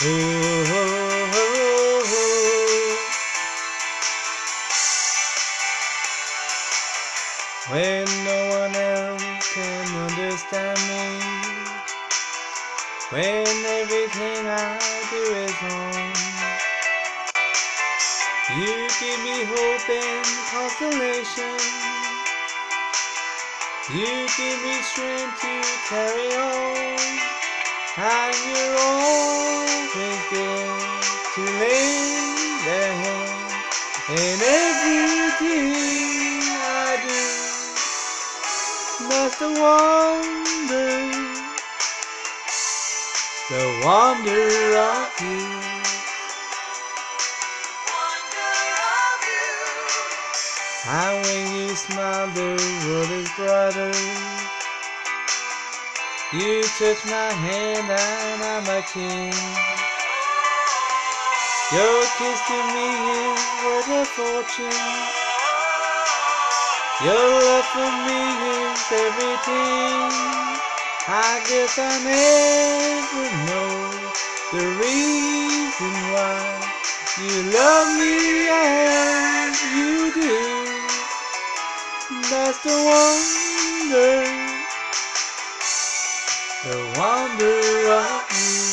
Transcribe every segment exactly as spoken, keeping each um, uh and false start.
Oh, oh, oh, oh. When no one else can understand me, when everything I do is wrong, you give me hope and consolation. You give me strength to carry on, and you're always there to lend a hand in everything I do. That's the wonder, the wonder of you. And when you smile, the world is brighter. You touch my hand and I'm a king. Your kiss to me is worth a fortune. Your love for me is everything. I guess I never know the reason why you love me as you do. That's the wonder, the wonder of you.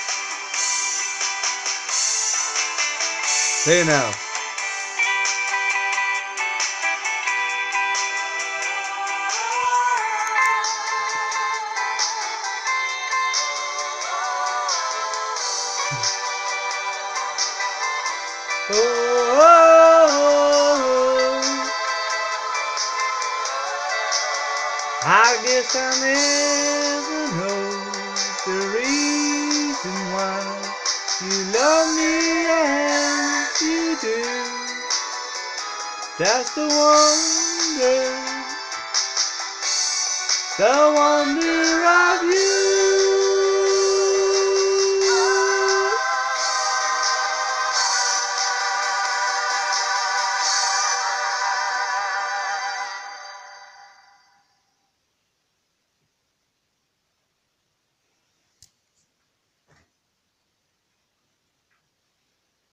Say it now. Oh, oh, oh, oh. I guess I never know the reason why you love me as you do. That's the wonder, the wonder of you.